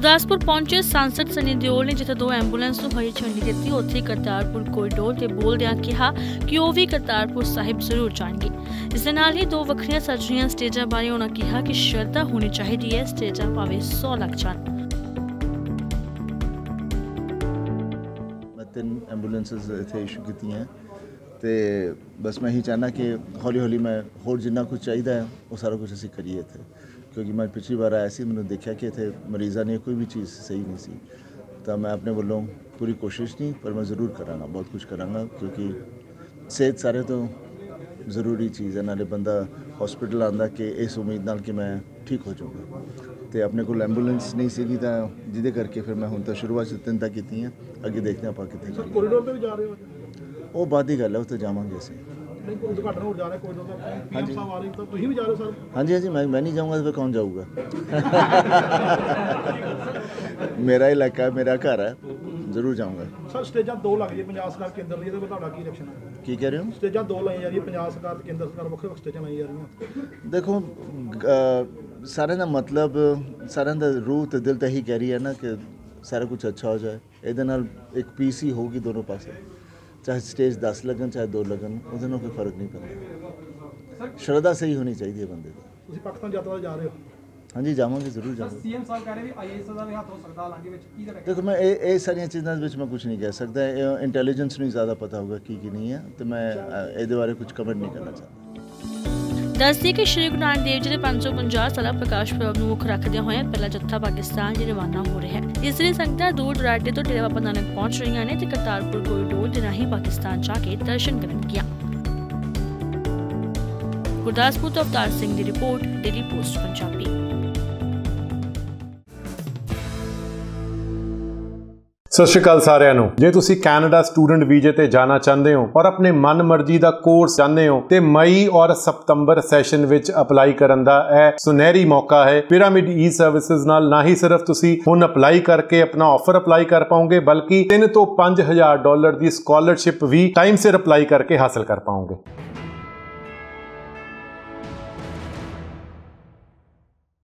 ਗੁਰਦਾਸਪੁਰ ਪਹੁੰਚੇ सांसद सनी ਦਿਓਲ ਨੇ ਜਿੱਥੇ 2 ਐਂਬੂਲੈਂਸ ਨੂੰ ਹਰੀ ਝੰਡੀ ਦਿੱਤੀ, ਉੱਥੇ ਕਰਤਾਰਪੁਰ ਕੋਰੀਡੋਰ ਤੇ ਬੋਲਦਿਆਂ ਕਿਹਾ ਕਿ ਉਹ ਵੀ ਕਰਤਾਰਪੁਰ ਸਾਹਿਬ ਜ਼ਰੂਰ ਜਾਣਗੇ। ਇਸ ਦੇ ਨਾਲ ਹੀ 2 ਵੱਖਰੀਆਂ ਸਜੀਆਂ ਸਟੇਜਾਂ ਬਾਰੇ ਉਹਨਾਂ ਕਿਹਾ ਕਿ ਸ਼ਰਧਾ ਹੋਣੀ ਚਾਹੀਦੀ ਹੈ, ਸਟੇਜਾਂ ਭਾਵੇਂ 100 ਲੱਗ ਜਾਣ। मैं 3 ਐਂਬੂਲੈਂਸਸ ਇੱਥੇ ਇਸ਼ੂ ਕੀਤੀਆਂ ਤੇ ਬਸ ਮੈਂ ਹੀ ਚਾਹਨਾ ਕਿ ਹੌਲੀ ਹੌਲੀ ਮੈਂ ਹੋਰ ਜਿੰਨਾ ਕੁਝ ਚਾਹੀਦਾ ਹੈ ਉਹ ਸਾਰਾ ਕੁਝ ਅਸੀਂ ਕਰੀਏ ਇੱਥੇ, ਕਿਉਂਕਿ ਮੈਂ ਪਿਛਲੀ ਵਾਰ ਆਇਆ ਸੀ, ਮੈਨੂੰ ਦੇਖਿਆ ਕਿ ਇੱਥੇ ਮਰੀਜ਼ਾਂ ਨੇ ਕੋਈ ਵੀ ਚੀਜ਼ ਸਹੀ ਨਹੀਂ ਸੀ, ਤਾਂ ਮੈਂ ਆਪਣੇ ਵੱਲੋਂ ਪੂਰੀ ਕੋਸ਼ਿਸ਼ ਨਹੀਂ, ਪਰ ਮੈਂ ਜ਼ਰੂਰ ਕਰਾਂਗਾ, ਬਹੁਤ ਕੁਝ ਕਰਾਂਗਾ, ਕਿਉਂਕਿ ਸਿਹਤ ਸਾਰੇ ਤੋਂ ਜ਼ਰੂਰੀ ਚੀਜ਼ ਹੈ। ਨਾਲੇ ਬੰਦਾ ਹਸਪੀਟਲ ਆਉਂਦਾ ਕਿ ਇਸ ਉਮੀਦ ਨਾਲ ਕਿ ਮੈਂ ਠੀਕ ਹੋ ਜਾਊਂਗਾ, ਤੇ ਆਪਣੇ ਕੋਲ ਐਂਬੂਲੈਂਸ ਨਹੀਂ ਸੀਗੀ ਤਾਂ ਜਿਹਦੇ ਕਰਕੇ ਫਿਰ ਮੈਂ ਹੁਣ ਤਾਂ ਸ਼ੁਰੂਆਤ 'ਚ 3 ਤੱਕ ਕੀਤੀਆਂ, ਅੱਗੇ ਦੇਖਦੇ ਆਪਾਂ ਕਿੱਥੇ ਜਾਈਏ। ਕੋਰੀਡੋਰ 'ਤੇ ਵੀ ਜਾ ਰਹੇ ਹੋ? ਉਹ ਬਾਅਦ ਦੀ ਗੱਲ ਹੈ, ਉੱਥੇ ਜਾਵਾਂਗੇ ਅਸੀਂ। ਨਹੀਂ, ਕੋਈ ਉਦਘਾਟਨ ਹੋ ਜਾ ਰਿਹਾ ਕੋਰੀਡੋਰ ਦਾ, ਪੀਐਮ ਸਾਹਿਬ ਆ ਰਹੇ ਤਾਂ ਤੁਸੀਂ ਵੀ ਜਾ ਰਹੇ ਹੋ ਸਰ? ਹਾਂਜੀ ਹਾਂਜੀ, ਮੈਂ ਨਹੀਂ ਜਾਊਂਗਾ ਤਾਂ ਫਿਰ ਕੌਣ ਜਾਊਗਾ? ਮੇਰਾ ਇਲਾਕਾ, ਮੇਰਾ ਘਰ ਹੈ, ਜ਼ਰੂਰ ਜਾਊਂਗਾ। ਸਰ ਸਟੇਜਾਂ 2 ਲੱਗ ਜੀ ਪੰਜਾਬ ਸਰਕਾਰ ਕੇਂਦਰ ਦੀ, ਇਹਦੇ ਵਿੱਚ ਤੁਹਾਡਾ ਕੀ ਰਿਐਕਸ਼ਨ ਹੈ? ਕੀ ਕਹਿ ਰਹੇ ਹੋ? ਸਟੇਜਾਂ 2 ਲਾਈਆਂ ਜਾ ਰਹੀਆਂ, ਪੰਜਾਬ ਸਰਕਾਰ ਤੇ ਕੇਂਦਰ ਸਰਕਾਰ ਵੱਖ-ਵੱਖ ਸਟੇਜਾਂ ਲਾਈਆਂ ਜਾ ਰਹੀਆਂ। ਦੇਖੋ, ਸਾਰਿਆਂ ਦਾ ਮਤਲਬ, ਸਾਰਿਆਂ ਦਾ ਰੂਹ ਤੇ ਦਿਲ ਤਾਂ ਇਹੀ ਕਹਿ ਰਹੀ ਹੈ ਨਾ ਕਿ ਸਾਰਾ ਕੁਝ ਅੱਛਾ ਹੋ ਜਾਏ। ਇਹਦੇ ਨਾਲ ਇੱਕ ਪੀਸ ਹੀ ਹੋਊਗੀ ਦੋਨੋਂ ਪਾਸੇ, ਚਾਹੇ ਸਟੇਜ 10 ਲੱਗਣ ਚਾਹੇ 2 ਲੱਗਣ, ਉਹਦੇ ਨਾਲ ਕੋਈ ਫਰਕ ਨਹੀਂ ਪੈਂਦਾ। ਸ਼ਰਧਾ ਸਹੀ ਹੋਣੀ ਚਾਹੀਦੀ ਹੈ ਬੰਦੇ ਦੀ। ਤੁਸੀਂ ਪਾਕਿਸਤਾਨ ਯਾਤਰਾ ਜਾ ਰਹੇ ਹੋ? ਹਾਂਜੀ, ਜਾਵਾਂਗੇ, ਜ਼ਰੂਰ ਜਾਵਾਂਗੇ। ਸੀਐਮ ਸਾਹਿਬ ਕਹਿ ਰਹੇ ਵੀ ਆਈਐਸ ਦਾ ਵੀ ਹੱਥ ਹੋ ਸਕਦਾ ਲਾਂਘੇ ਵਿੱਚ, ਕੀ ਦਾ? ਦੇਖੋ, ਮੈਂ ਇਹ ਸਾਰੀਆਂ ਚੀਜ਼ਾਂ ਦੇ ਵਿੱਚ ਮੈਂ ਕੁਝ ਨਹੀਂ ਕਹਿ ਸਕਦਾ, ਇੰਟੈਲੀਜੈਂਸ ਨੂੰ ਜ਼ਿਆਦਾ ਪਤਾ ਹੋਊਗਾ ਕੀ ਨਹੀਂ ਹੈ, ਤੇ ਮੈਂ ਇਹਦੇ ਬਾਰੇ ਕੁਝ ਕਮੈਂਟ ਨਹੀਂ ਕਰਨਾ ਚਾਹੁੰਦਾ। ਦੱਸਦੀ ਕਿ ਸ਼੍ਰੀ ਗੁਰੂ ਨਾਨਕ ਦੇਵ ਜੀ ਦੇ 550 ਸਾਲਾ ਪ੍ਰਕਾਸ਼ ਪੁਰਬ ਨੂੰ ਮੁੱਖ ਰੱਖਦਿਆਂ ਹੋਇਆ ਪਹਿਲਾ ਜੱਥਾ ਪਾਕਿਸਤਾਨ ਲਈ ਰਵਾਨਾ ਹੋ ਰਿਹਾ ਹੈ। ਇਸ ਲਈ ਸੰਗਤਾਂ ਦੂਰ ਦੁਰਾਡੇ ਤੋਂ ਡੇਰਾ ਬਾਬਾ ਨਾਨਕ ਪਹੁੰਚ ਰਹੀਆਂ ਨੇ ਤੇ ਕਰਤਾਰਪੁਰ ਕੋਰੀਡੋਰ ਦੇ ਰਾਹੀਂ ਪਾਕਿਸਤਾਨ ਜਾ ਕੇ ਦਰਸ਼ਨ ਕਰਨਗੀਆਂ। ਗੁਰਦਾਸਪੁਰ ਤੋਂ ਅਵਤਾਰ ਸਿੰਘ ਦੀ ਰਿਪੋਰਟ, ਡੇਲੀ ਪੋਸਟ ਪੰਜਾਬੀ। ਸਤਿ ਸ਼੍ਰੀ ਅਕਾਲ ਸਾਰਿਆਂ ਨੂੰ। ਜੇ ਤੁਸੀਂ ਕੈਨੇਡਾ ਸਟੂਡੈਂਟ ਵੀਜ਼ੇ ਤੇ ਜਾਣਾ ਚਾਹੁੰਦੇ ਹੋ ਪਰ ਆਪਣੇ ਮਨਮਰਜ਼ੀ ਦਾ ਕੋਰਸ ਚਾਹੁੰਦੇ ਹੋ ਤੇ ਮਈ ਔਰ ਸਤੰਬਰ ਸੈਸ਼ਨ ਵਿੱਚ ਅਪਲਾਈ ਕਰਨ ਦਾ ਇਹ ਸੁਨਹਿਰੀ ਮੌਕਾ ਹੈ। ਪਿਰਾਮਿਡ ਈ ਸਰਵਿਸਿਜ਼ ਨਾਲ ਨਾ ਹੀ ਸਿਰਫ ਤੁਸੀਂ ਹੁਣ ਅਪਲਾਈ ਕਰਕੇ ਆਪਣਾ ਆਫਰ ਅਪਲਾਈ ਕਰ ਪਾਓਗੇ, ਬਲਕਿ $3,000 ਤੋਂ $5,000 ਦੀ ਸਕਾਲਰਸ਼ਿਪ ਵੀ ਟਾਈਮ ਸਿਰ ਅਪਲਾਈ ਕਰਕੇ ਹਾਸਲ ਕਰ ਪਾਓਗੇ।